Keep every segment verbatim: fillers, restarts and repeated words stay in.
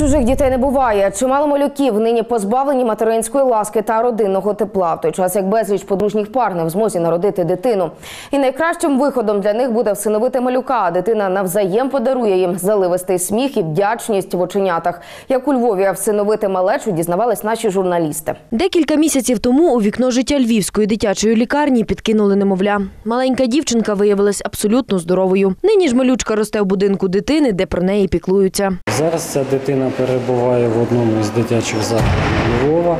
Чужих дітей не буває. Чимало малюків нині позбавлені материнської ласки та родинного тепла, в той час як безліч подружніх пар не в змозі народити дитину. І найкращим виходом для них буде всиновити малюка, а дитина навзаєм подарує їм заливистий сміх і вдячність в оченятах. Як у Львові всиновити малечу, дізнавались наші журналісти. Декілька місяців тому у вікно життя Львівської дитячої лікарні підкинули немовля. Маленька дівчинка виявилась абсолютно здоровою. Нині ж малючка росте в будинку дитини, де про неї піклуються. Зараз ця дитина перебуває в одному із дитячих закладів Львова.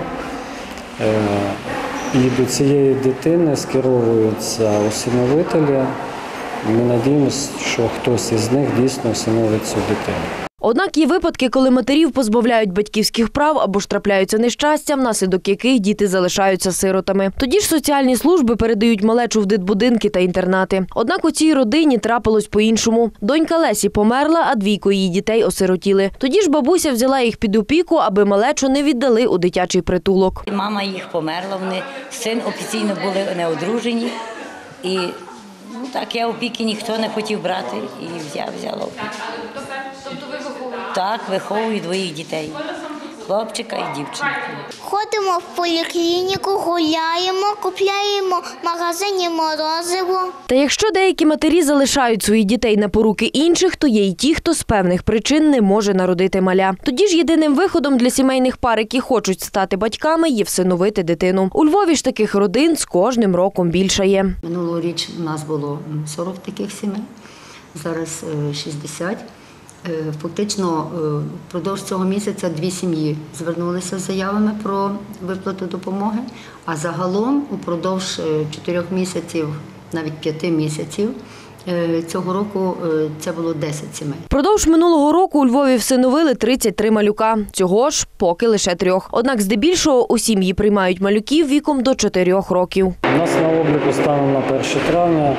І до цієї дитини скеровуються усиновителі. Ми надіємося, що хтось із них дійсно усиновить цю дитину. Однак є випадки, коли матерів позбавляють батьківських прав або ж трапляються нещастя, внаслідок яких діти залишаються сиротами. Тоді ж соціальні служби передають малечу в дитбудинки та інтернати. Однак у цій родині трапилось по-іншому. Донька Лесі померла, а двійко її дітей осиротіли. Тоді ж бабуся взяла їх під опіку, аби малечу не віддали у дитячий притулок. Мама їх померла, вони син офіційно були неодружені. І ну, так, я опіки ніхто не хотів брати і я взяла опіку. Тобто ви виховуєте? Так, виховую двоїх дітей. Хлопчика і дівчинку. Ходимо в поліклініку, гуляємо, купляємо в магазині морозиво. Та якщо деякі матері залишають своїх дітей на поруки інших, то є й ті, хто з певних причин не може народити маля. Тоді ж єдиним виходом для сімейних пар, які хочуть стати батьками, є всиновити дитину. У Львові ж таких родин з кожним роком більшає. Минулоріч у нас було сорок таких сімей, зараз шістдесят. Фактично, впродовж цього місяця дві сім'ї звернулися з заявами про виплату допомоги, а загалом упродовж чотирьох місяців, навіть п'яти місяців, цього року це було десять сімей. Впродовж минулого року у Львові всиновили тридцять три малюка. Цього ж поки лише трьох. Однак здебільшого у сім'ї приймають малюків віком до чотирьох років. У нас на обліку станом на перше травня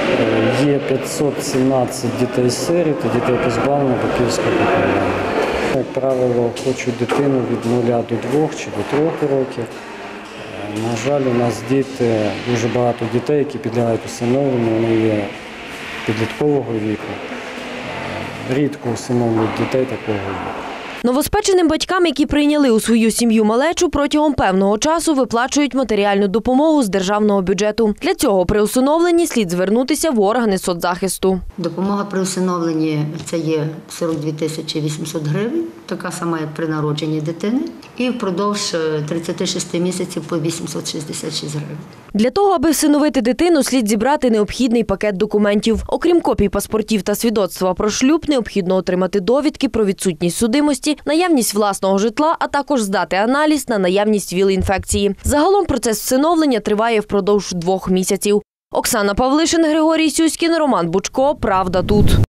є п'ятсот сімнадцять дітей-сиріт і дітей позбавлення батьківського піклування. Як правило, хочуть дитину від нуля до двох чи до трьох років. На жаль, у нас діти, дуже багато дітей, які підлягають усиновленню, вони є підліткового віку. Рідко усиновлюють дітей такого віку. Новоспеченим батькам, які прийняли у свою сім'ю малечу, протягом певного часу виплачують матеріальну допомогу з державного бюджету. Для цього при усиновленні слід звернутися в органи соцзахисту. Допомога при усиновленні – це є сорок дві тисячі вісімсот гривень, така сама, як при народженні дитини, і впродовж тридцяти шести місяців по вісімсот шістдесят шість гривень. Для того, аби всиновити дитину, слід зібрати необхідний пакет документів. Окрім копій паспортів та свідоцтва про шлюб, необхідно отримати довідки про відсутність судимості, наявність власного житла, а також здати аналіз на наявність ВІЛ-інфекції. Загалом процес всиновлення триває впродовж двох місяців. Оксана Павлишин, Григорій Сюськін, Роман Бучко. Правда тут.